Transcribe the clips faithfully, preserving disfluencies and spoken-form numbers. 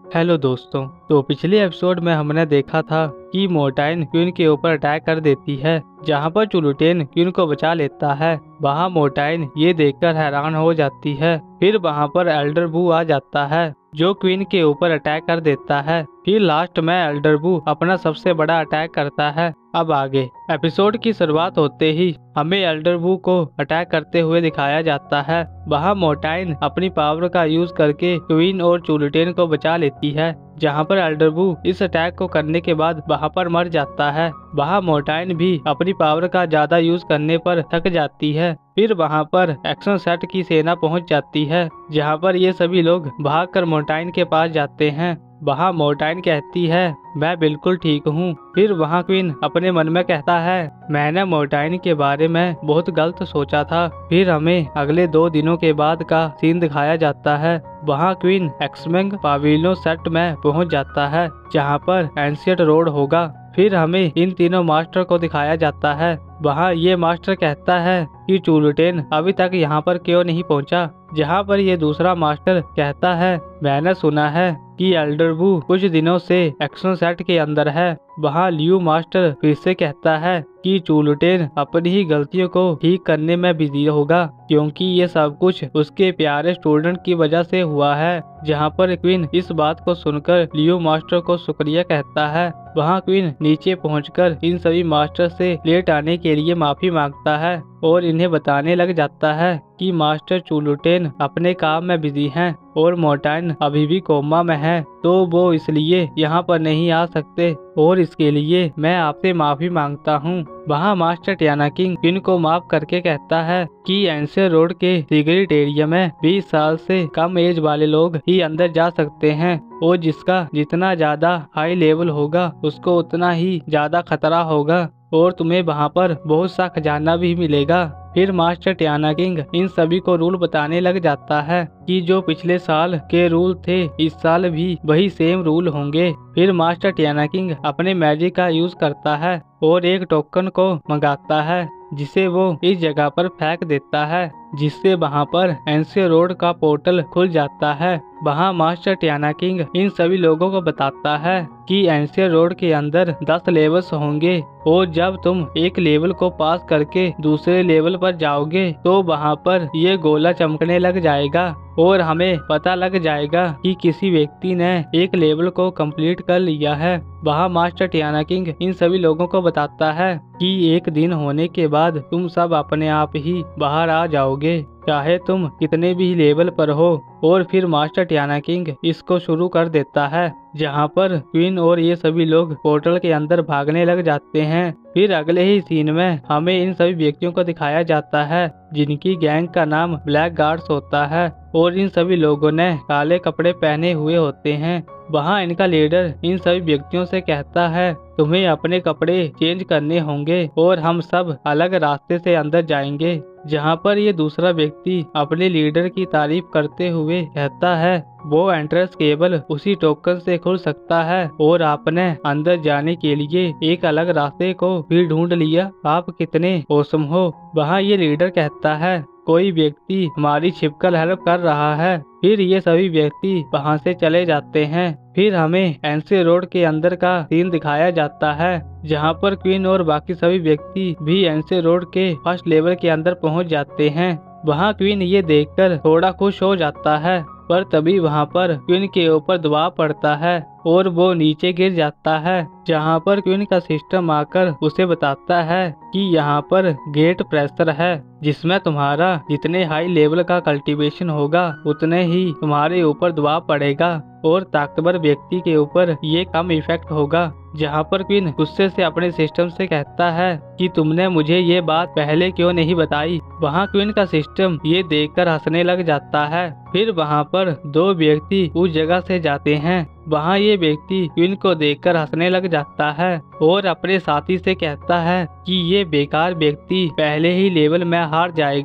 Hello दोस्तों। तो पिछले एपिसोड में हमने देखा था कि मोर्टाइन क्वीन के ऊपर अटैक कर देती है, जहां पर चुलुटेन क्वीन को बचा लेता है। वहां मोर्टाइन ये देखकर हैरान हो जाती है। फिर वहां पर एल्डर बू आ जाता है जो क्वीन के ऊपर अटैक कर देता है। फिर लास्ट में एल्डर बू अपना सबसे बड़ा अटैक करता है। अब आगे एपिसोड की शुरुआत होते ही हमें एल्डर बू को अटैक करते हुए दिखाया जाता है। वहां मोर्टाइन अपनी पावर का यूज करके क्वीन और चुलुटेन को बचा लेती है, जहां पर एल्डर बू इस अटैक को करने के बाद वहां पर मर जाता है। वहां मोर्टाइन भी अपनी पावर का ज्यादा यूज करने पर थक जाती है। फिर वहां पर एक्शन सेट की सेना पहुंच जाती है, जहां पर ये सभी लोग भागकर मोर्टाइन के पास जाते हैं। वहां मोर्टाइन कहती है मैं बिल्कुल ठीक हूँ। फिर वहां क्वीन अपने मन में कहता है मैंने मोर्टाइन के बारे में बहुत गलत सोचा था। फिर हमें अगले दो दिनों के बाद का सीन दिखाया जाता है। वहां क्वीन एक्समेंग पाविलियन सेट में पहुंच जाता है, जहां पर एंशिएंट रोड होगा। फिर हमें इन तीनों मास्टर को दिखाया जाता है। वहां ये मास्टर कहता है कि चुलुटेन अभी तक यहाँ पर क्यों नहीं पहुँचा, जहाँ पर ये दूसरा मास्टर कहता है मैंने सुना है कि एल्डर बू कुछ दिनों से एक्शन सेट के अंदर है। वहाँ लियू मास्टर फिर से कहता है कि चुलुटेन अपनी ही गलतियों को ठीक करने में बिजी होगा, क्योंकि ये सब कुछ उसके प्यारे स्टूडेंट की वजह से हुआ है। जहाँ पर क्वीन इस बात को सुनकर लियू मास्टर को शुक्रिया कहता है। वहाँ क्वीन नीचे पहुंचकर इन सभी मास्टर से लेट आने के लिए माफी मांगता है और इन्हें बताने लग जाता है कि मास्टर चुलुटेन अपने काम में बिजी हैं और मोर्टाइन अभी भी कोमा में है, तो वो इसलिए यहाँ पर नहीं आ सकते और इसके लिए मैं आपसे माफी मांगता हूँ। वहाँ मास्टर टियाना किंग क्वीन को माफ करके कहता है कि एंशिएंट रोड के सीक्रेट एरिया में बीस साल से कम एज वाले लोग ही अंदर जा सकते हैं और जिसका जितना ज्यादा हाई लेवल होगा उसको उतना ही ज्यादा खतरा होगा और तुम्हें वहाँ पर बहुत सा खजाना भी मिलेगा। फिर मास्टर टियाना किंग इन सभी को रूल बताने लग जाता है कि जो पिछले साल के रूल थे इस साल भी वही सेम रूल होंगे। फिर मास्टर टियाना किंग अपने मैजिक का यूज करता है और एक टोकन को मंगाता है, जिसे वो इस जगह पर फेंक देता है, जिससे वहाँ पर एंशिएंट रोड का पोर्टल खुल जाता है। वहाँ मास्टर टियाना किंग इन सभी लोगों को बताता है कि एंशिएंट रोड के अंदर दस लेवल्स होंगे और जब तुम एक लेवल को पास करके दूसरे लेवल पर जाओगे तो वहाँ पर ये गोला चमकने लग जाएगा और हमें पता लग जाएगा कि किसी व्यक्ति ने एक लेवल को कंप्लीट कर लिया है। वहाँ मास्टर टियाना किंग इन सभी लोगों को बताता है कि एक दिन होने के बाद तुम सब अपने आप ही बाहर आ जाओगे, चाहे तुम कितने भी लेवल पर हो। और फिर मास्टर टियाना किंग इसको शुरू कर देता है, जहाँ पर क्वीन और ये सभी लोग पोर्टल के अंदर भागने लग जाते हैं। फिर अगले ही सीन में हमें इन सभी व्यक्तियों को दिखाया जाता है जिनकी गैंग का नाम ब्लैक गार्ड्स होता है और इन सभी लोगों ने काले कपड़े पहने हुए होते हैं। वहाँ इनका लीडर इन सभी व्यक्तियों से कहता है तुम्हें अपने कपड़े चेंज करने होंगे और हम सब अलग रास्ते से अंदर जाएंगे। जहाँ पर ये दूसरा व्यक्ति अपने लीडर की तारीफ करते हुए कहता है वो एंट्रेंस केवल उसी टोकन से खुल सकता है और आपने अंदर जाने के लिए एक अलग रास्ते को भी ढूंढ लिया, आप कितने औसम हो। वहाँ ये लीडर कहता है कोई व्यक्ति हमारी छिपकर हेल्प कर रहा है। फिर ये सभी व्यक्ति वहाँ से चले जाते हैं। फिर हमें एंशिएंट रोड के अंदर का सीन दिखाया जाता है, जहाँ पर क्वीन और बाकी सभी व्यक्ति भी एंशिएंट रोड के फर्स्ट लेवल के अंदर पहुँच जाते हैं। वहाँ क्वीन ये देखकर थोड़ा खुश हो जाता है, पर तभी वहाँ पर क्वीन के ऊपर दबाव पड़ता है और वो नीचे गिर जाता है, जहाँ पर क्वीन का सिस्टम आकर उसे बताता है कि यहाँ पर गेट प्रेशर है, जिसमें तुम्हारा जितने हाई लेवल का कल्टीवेशन होगा उतने ही तुम्हारे ऊपर दबाव पड़ेगा और ताकतवर व्यक्ति के ऊपर ये कम इफेक्ट होगा। जहाँ पर क्वीन गुस्से से अपने सिस्टम से कहता है कि तुमने मुझे ये बात पहले क्यों नहीं बताई। वहाँ क्वीन का सिस्टम ये देखकर हंसने लग जाता है। फिर वहाँ पर दो व्यक्ति उस जगह से जाते हैं। वहाँ ये व्यक्ति क्वीन को देखकर हंसने लग जाता है और अपने साथी से कहता है कि ये बेकार व्यक्ति पहले ही लेवल में हार जाएगा,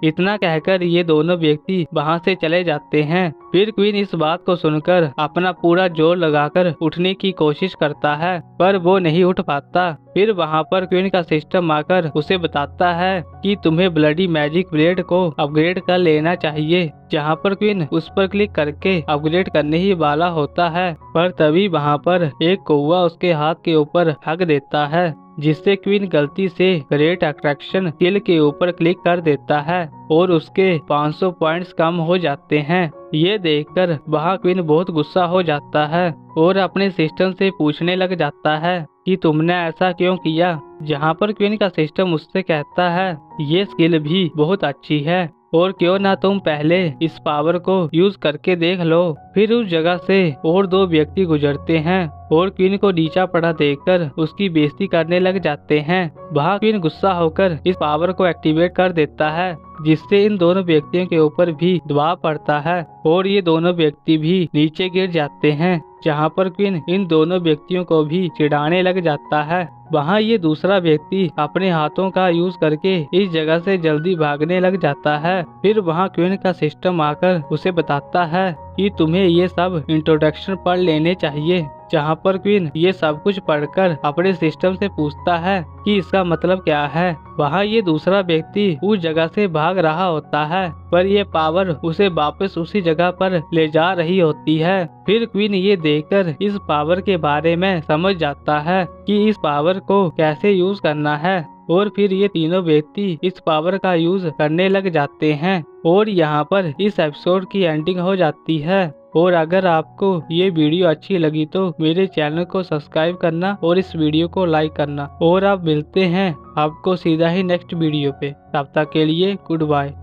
इतना कहकर ये दोनों व्यक्ति वहाँ से चले जाते हैं। फिर क्वीन इस बात को सुनकर अपना पूरा जोर लगाकर उठने की कोशिश करता है, पर वो नहीं उठ पाता। फिर वहाँ पर क्वीन का सिस्टम आकर उसे बताता है कि तुम्हें ब्लडी मैजिक ब्लेड को अपग्रेड कर लेना चाहिए। जहाँ पर क्वीन उस पर क्लिक करके अपग्रेड करने ही वाला होता है, पर तभी वहाँ पर एक कौवा उसके हाथ के ऊपर हक देता है, जिससे क्वीन गलती से ग्रेट अट्रैक्शन स्किल के ऊपर क्लिक कर देता है और उसके पाँच सौ पॉइंट्स कम हो जाते हैं। ये देखकर वहाँ क्वीन बहुत गुस्सा हो जाता है और अपने सिस्टम से पूछने लग जाता है कि तुमने ऐसा क्यों किया। जहाँ पर क्वीन का सिस्टम उससे कहता है ये स्किल भी बहुत अच्छी है और क्यों ना तुम पहले इस पावर को यूज करके देख लो। फिर उस जगह से और दो व्यक्ति गुजरते हैं और क्वीन को नीचा पड़ा देखकर उसकी बेइज्जती करने लग जाते हैं। वहाँ क्वीन गुस्सा होकर इस पावर को एक्टिवेट कर देता है, जिससे इन दोनों व्यक्तियों के ऊपर भी दबाव पड़ता है और ये दोनों व्यक्ति भी नीचे गिर जाते हैं। जहाँ पर क्वीन इन दोनों व्यक्तियों को भी चिढ़ाने लग जाता है। वहाँ ये दूसरा व्यक्ति अपने हाथों का यूज करके इस जगह से जल्दी भागने लग जाता है। फिर वहाँ क्वीन का सिस्टम आकर उसे बताता है कि तुम्हें ये सब इंट्रोडक्शन पढ़ लेने चाहिए। जहाँ पर क्वीन ये सब कुछ पढ़कर अपने सिस्टम से पूछता है कि इसका मतलब क्या है। वहाँ ये दूसरा व्यक्ति उस जगह से भाग रहा होता है, पर ये पावर उसे वापस उसी जगह पर ले जा रही होती है। फिर क्वीन ये देखकर इस पावर के बारे में समझ जाता है कि इस पावर को कैसे यूज करना है और फिर ये तीनों व्यक्ति इस पावर का यूज करने लग जाते हैं और यहाँ पर इस एपिसोड की एंडिंग हो जाती है। और अगर आपको ये वीडियो अच्छी लगी तो मेरे चैनल को सब्सक्राइब करना और इस वीडियो को लाइक करना। और आप मिलते हैं आपको सीधा ही नेक्स्ट वीडियो पे। तब तक के लिए गुड बाय।